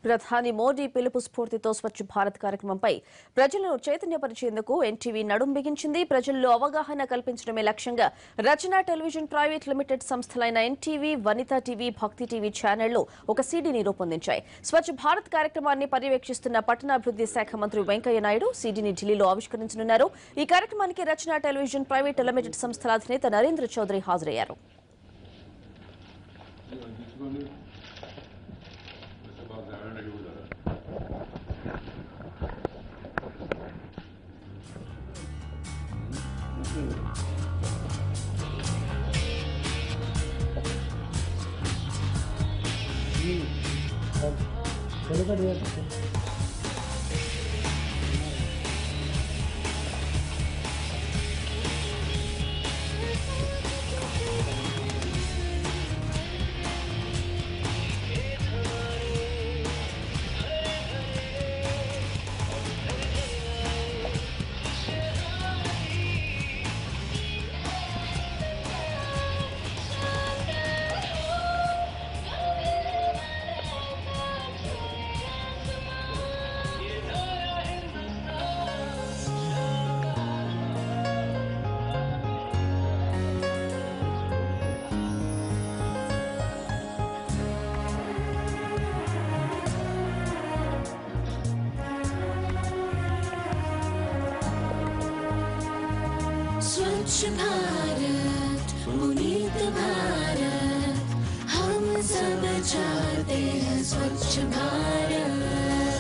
ప్రధాని మోడీ పిలుపు స్ఫూర్తితో స్వచ్ఛ భారత్ కార్యక్రమంపై ప్రజలను చైతన్యపరిచేందుకు ఎన్టీవీ నడుం బిగించింది. ప్రజల్లో అవగాహన కల్పించడమే లక్ష్యంగా రచన టెలివిజన్ ప్రైవేట్ లిమిటెడ్ సంస్థలైన NTV, Vanitha TV, Bhakti TV ఛానళ్లు ఒక సీడీని రూపొందించాయి. స్వచ్ఛ భారత్ కార్యక్రమాన్ని పర్యవేక్షిస్తున్న పట్టణాభివృద్ధి శాఖ మంత్రి వెంకయ్య నాయుడు సీడీని ఢిల్లీలో ఆవిష్కరించనున్నారు. ఈ కార్యక్రమానికి రచన టెలివిజన్ ప్రైవేట్ లిమిటెడ్ సంస్థల అధినేత నరేంద్ర చౌదరి హాజరయ్యారు. स्वच्छ भारत पुनीत भारत हम सब चाहते हैं स्वच्छ भारत।